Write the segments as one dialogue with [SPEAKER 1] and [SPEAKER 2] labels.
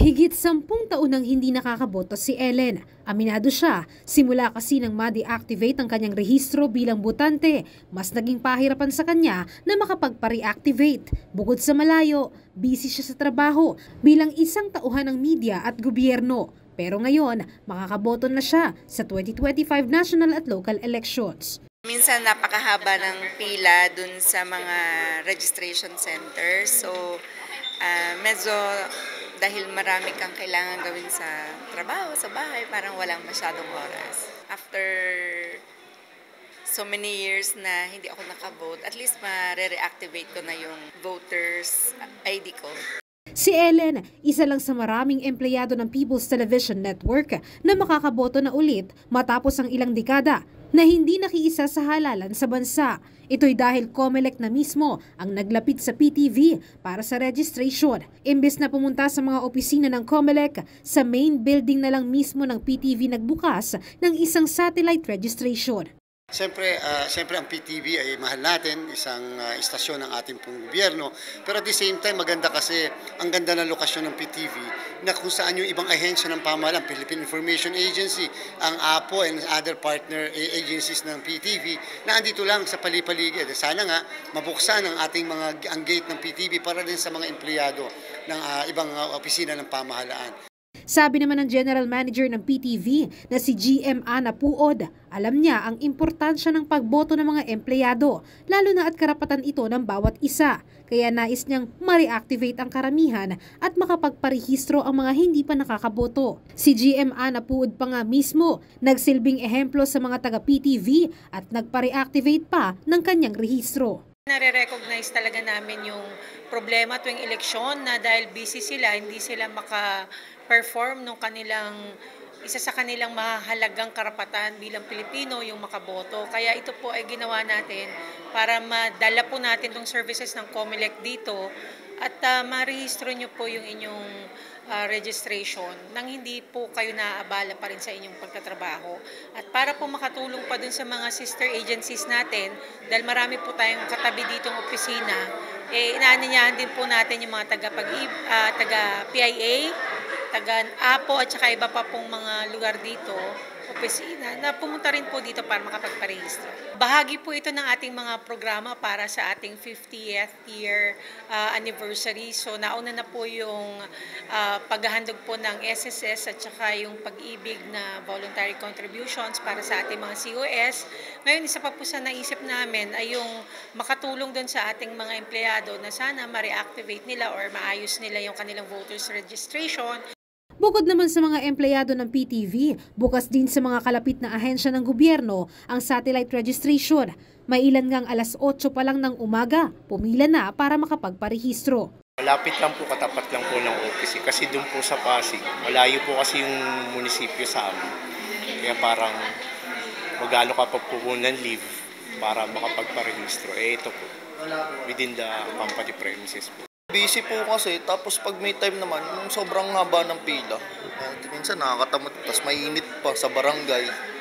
[SPEAKER 1] Higit 10 taon nang hindi nakakaboto si Ellen. Aminado siya, simula kasi nang ma-deactivate ang kanyang rehistro bilang botante, mas naging pahirapan sa kanya na makapagpa-reactivate. Bukod sa malayo, busy siya sa trabaho bilang isang tauhan ng media at gobyerno. Pero ngayon, makakaboto na siya sa 2025 national at local elections.
[SPEAKER 2] Minsan napakahaba ng pila dun sa mga registration center. So, medyo dahil marami kang kailangan gawin sa trabaho, sa bahay, parang walang masyadong oras. After so many years na hindi ako nakabote, at least ma-reactivate ko na yung voters ID ko.
[SPEAKER 1] Si Ellen, isa lang sa maraming empleyado ng People's Television Network na makakaboto na ulit matapos ang ilang dekada na hindi nakiisa sa halalan sa bansa. Ito'y dahil COMELEC na mismo ang naglapit sa PTV para sa registration. Imbes na pumunta sa mga opisina ng COMELEC, sa main building na lang mismo ng PTV nagbukas ng isang satellite registration.
[SPEAKER 3] Siyempre ang PTV ay mahal natin, isang istasyon ng ating pong gobyerno. Pero at the same time, maganda kasi ang ganda ng lokasyon ng PTV na kung saan yung ibang ahensya ng pamahalaan, Philippine Information Agency, ang APO and other partner agencies ng PTV na andito lang sa palipaligid. Sana nga mabuksan ang ating ang gate ng PTV para din sa mga empleyado ng ibang opisina ng pamahalaan.
[SPEAKER 1] Sabi naman ng General Manager ng PTV na si GM Ana Puod, alam niya ang importansya ng pagboto ng mga empleyado, lalo na at karapatan ito ng bawat isa. Kaya nais niyang ma-reactivate ang karamihan at makapagparehistro ang mga hindi pa nakakaboto. Si GM Ana Puod pa nga mismo, nagsilbing ehemplo sa mga taga-PTV at nagpa-reactivate pa ng kanyang rehistro.
[SPEAKER 4] Nare-recognize talaga namin yung problema tuwing eleksyon na dahil busy sila, hindi sila maka-perform nung isa sa kanilang mahalagang karapatan bilang Pilipino, yung makaboto. Kaya ito po ay ginawa natin para madala po natin tong services ng COMELEC dito at marehistro nyo po yung inyong registration nang hindi po kayo naaabala pa rin sa inyong pagtatrabaho. At para po makatulong pa dun sa mga sister agencies natin, dahil marami po tayong katabi ditong opisina, inaanyayahan din po natin yung mga taga-PIA, taga-APO at saka iba pa pong mga lugar dito, opisina, na pumunta rin po dito para makapagparehistro. Bahagi po ito ng ating mga programa para sa ating 50th year anniversary. So nauna na po yung paghahandog po ng SSS at saka yung pag-ibig na voluntary contributions para sa ating mga COS. Ngayon, isa pa po sa naisip namin ay yung makatulong doon sa ating mga empleyado na sana ma-reactivate nila or maayos nila yung kanilang voters registration.
[SPEAKER 1] Bukod naman sa mga empleyado ng PTV, bukas din sa mga kalapit na ahensya ng gobyerno ang satellite registration. May ilan ngang alas 8 pa lang ng umaga, pumila na para makapagparehistro.
[SPEAKER 5] Malapit lang po, katapat lang po ng office kasi doon po sa Pasig. Malayo po kasi yung munisipyo sa amin. Kaya parang mag-alo ka pa po ng leave para makapagparehistro. Ito po, within the company premises po.
[SPEAKER 6] Busy po kasi, tapos pag may time naman, sobrang haba ng pila. Minsan nakakatamad, tapos mainit pa sa barangay.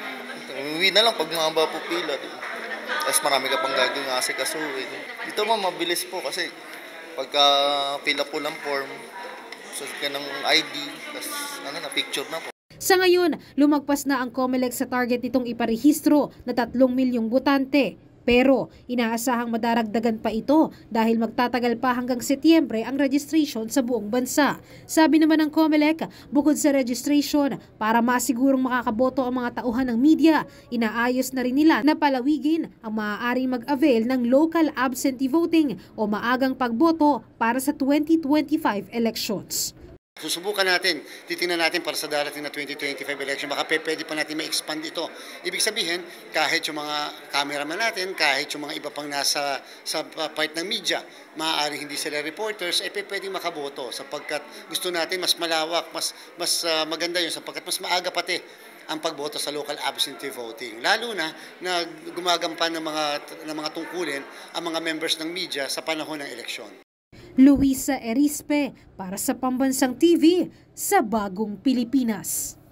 [SPEAKER 6] Uwi na lang pag mahaba po pila. Tapos marami ka pang gagawin asikasuhin. Dito mabilis po kasi pagka pila po ng form, susunod ka ng ID, tapos na-picture na po.
[SPEAKER 1] Sa ngayon, lumagpas na ang COMELEC sa target nitong iparehistro na 3 milyong botante. Pero inaasahang madaragdagan pa ito dahil magtatagal pa hanggang Setyembre ang registration sa buong bansa. Sabi naman ng COMELEC, bukod sa registration, para masigurong makakaboto ang mga tauhan ng media, inaayos na rin nila na palawigin ang maaaring mag-avail ng local absentee voting o maagang pagboto para sa 2025 elections.
[SPEAKER 3] Susubukan natin, titingnan natin para sa darating na 2025 election, baka pwede pa natin ma-expand ito. Ibig sabihin, kahit yung mga cameraman natin, kahit yung mga iba pang nasa sa part ng media, maaaring hindi sila reporters, pwedeng makaboto sapagkat gusto natin mas malawak, mas maganda yun sapagkat mas maaga pati ang pagboto sa local absentee voting. Lalo na gumagampan ng mga tungkulin ang mga members ng media sa panahon ng eleksyon.
[SPEAKER 1] Luisa Erispe para sa Pambansang TV sa Bagong Pilipinas.